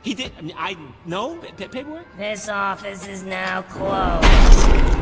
He did. I no paperwork. This office is now closed.